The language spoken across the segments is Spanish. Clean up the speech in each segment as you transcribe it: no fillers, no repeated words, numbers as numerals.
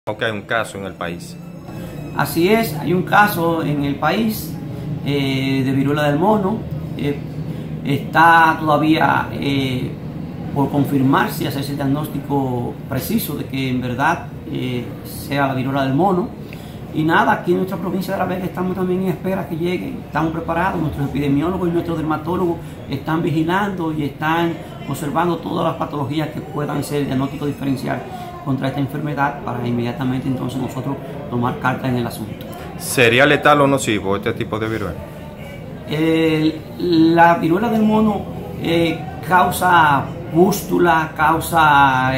Que hay un caso en el país. Así es, hay un caso en el país de viruela del mono. Está todavía por confirmarse y hacerse el diagnóstico preciso de que en verdad sea la viruela del mono. Y nada, aquí en nuestra provincia de La Vega estamos también en espera que llegue, estamos preparados, nuestros epidemiólogos y nuestros dermatólogos están vigilando y están observando todas las patologías que puedan ser diagnóstico diferencial contra esta enfermedad para inmediatamente entonces nosotros tomar carta en el asunto. ¿Sería letal o nocivo este tipo de viruela? La viruela del mono causa pústula, causa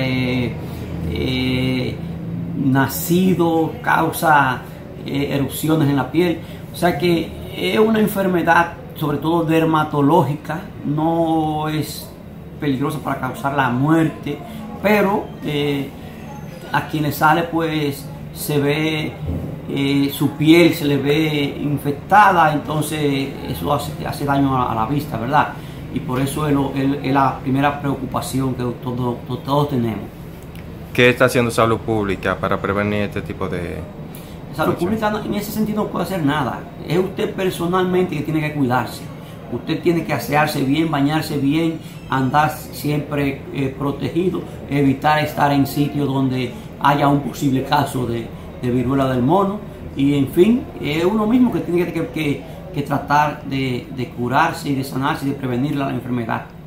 nacido, causa erupciones en la piel, o sea que es una enfermedad sobre todo dermatológica, no es peligrosa para causar la muerte, pero a quienes sale pues se ve su piel se le ve infectada, entonces eso hace daño a la vista, ¿verdad? Y por eso es la primera preocupación que todos tenemos. ¿Qué está haciendo Salud Pública para prevenir este tipo de...? Salud Pública en ese sentido no puede hacer nada, es usted personalmente que tiene que cuidarse. Usted tiene que asearse bien, bañarse bien, andar siempre protegido, evitar estar en sitios donde haya un posible caso de viruela del mono. Y en fin, es uno mismo que tiene que tratar de curarse y de sanarse y de prevenir la enfermedad.